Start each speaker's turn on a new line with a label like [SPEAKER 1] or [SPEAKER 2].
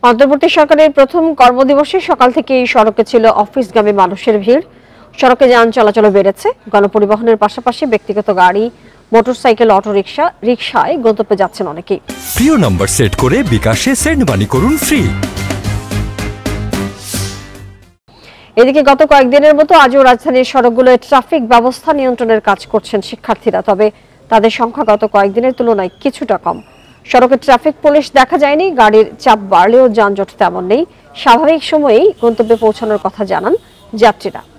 [SPEAKER 1] অন্তর্বর্তী সরকারের প্রথম কর্মদিবসে সকাল থেকেই সড়কে ছিল অফিসগামী মানুষের ভিড়। সড়কে যান চলাচল বেড়েছে। গণপরিবহনের পাশাপাশি ব্যক্তিগত গাড়ি, মোটরসাইকেল, অটোরিকশা, রিকশায় গন্তব্যে যাচ্ছেন অনেকেই।
[SPEAKER 2] প্রিয় নাম্বার সেট করে বিকাশে সেন্ড মানি করুন ফ্রি।
[SPEAKER 1] এদিকে গত কয়েকদিনের মতো আজও রাজধানীর সড়কগুলোয় ট্রাফিক ব্যবস্থা নিয়ন্ত্রণের কাজ করছেন শিক্ষার্থীরা। তবে তাদের সংখ্যা গত কয়েকদিনের তুলনায় কিছুটা কম। সড়কে ট্রাফিক পুলিশ দেখা যায়নি। গাড়ির চাপ বাড়লেও যানজট তেমন নেই। স্বাভাবিক সময়েই গন্তব্যে পৌঁছানোর কথা জানান যাত্রীরা।